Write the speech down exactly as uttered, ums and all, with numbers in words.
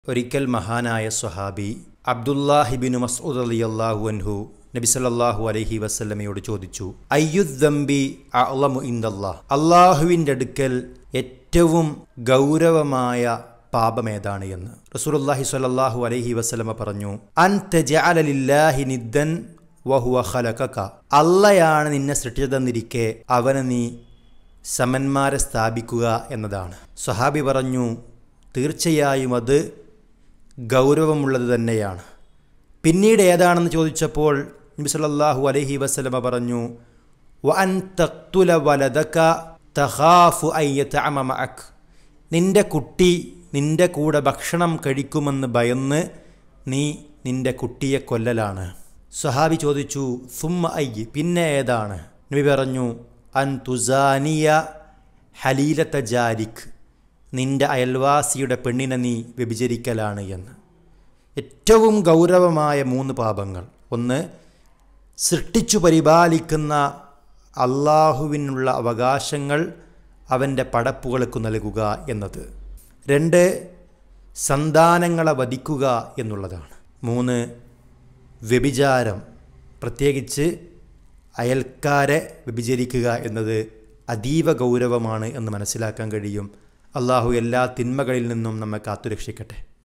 ഒരിക്കൽ മഹാനായ സ്വഹാബി അബ്ദുല്ലാഹിബിൻ മസ്ഊദ് റളിയല്ലാഹു അൻഹു നബി സല്ലല്ലാഹു അലൈഹി വസല്ലമയോട് ചോദിച്ചു, അയ്യുദ്ദംബി അഅ്ളമു ഇൻദല്ലാഹ്, അള്ളാഹുവിൻ്റെ അടുക്കൽ ഏറ്റവും ഗൗരവമായ പാപമേതാണ് എന്ന്. റസൂലുള്ളാഹി സ്വല്ലല്ലാഹു അലൈഹി വസല്ലമ പറഞ്ഞു, അൻ തജഅല ലില്ലാഹി നിദ്ദൻ വഹുവ ഖലഖക, അള്ളയാണ് നിന്നെ സൃഷ്ടിച്ചതെന്നിരിക്കെ അവന് നീ സമന്മാരെ സ്ഥാപിക്കുക എന്നതാണ്. സ്വഹാബി പറഞ്ഞു, തീർച്ചയായും അത് ഗൗരവമുള്ളത് തന്നെയാണ്. പിന്നീട് ഏതാണെന്ന് ചോദിച്ചപ്പോൾ നബി സല്ലല്ലാഹു അലൈഹി വസല്ലമ പറഞ്ഞു, വഅൻ തഖ്തുല വലദക തഖാഫു അൻ യതഅമ മഅക്, നിന്റെ കുട്ടി നിന്റെ കൂടെ ഭക്ഷണം കഴിക്കുമെന്ന് ഭയന്ന് നീ നിന്റെ കുട്ടിയെ കൊല്ലലാണ്. സ്വഹാബി ചോദിച്ചു, സുമ്മ അയ്യ്, പിന്നെ ഏതാണ്? നബി പറഞ്ഞു, അൻ തുസാനിയ ഹലീലത ജാരിക്, നിന്റെ അയൽവാസിയുടെ പെണ്ണിനെ നീ വ്യഭിചരിക്കലാണ് എന്ന്. ഏറ്റവും ഗൗരവമായ മൂന്ന് പാപങ്ങൾ: ഒന്ന്, സൃഷ്ടിച്ചു പരിപാലിക്കുന്ന അള്ളാഹുവിനുള്ള അവകാശങ്ങൾ അവൻ്റെ പടപ്പുകൾക്ക് നൽകുക എന്നത്. രണ്ട്, സന്താനങ്ങളെ വധിക്കുക എന്നുള്ളതാണ്. മൂന്ന്, വ്യഭിചാരം, പ്രത്യേകിച്ച് അയൽക്കാരെ വ്യഭിചരിക്കുക എന്നത് അതീവ ഗൗരവമാണ് എന്ന് മനസ്സിലാക്കാൻ കഴിയും. അള്ളാഹു എല്ലാ തിന്മകളിൽ നിന്നും നമ്മെ കാത്തുരക്ഷിക്കട്ടെ.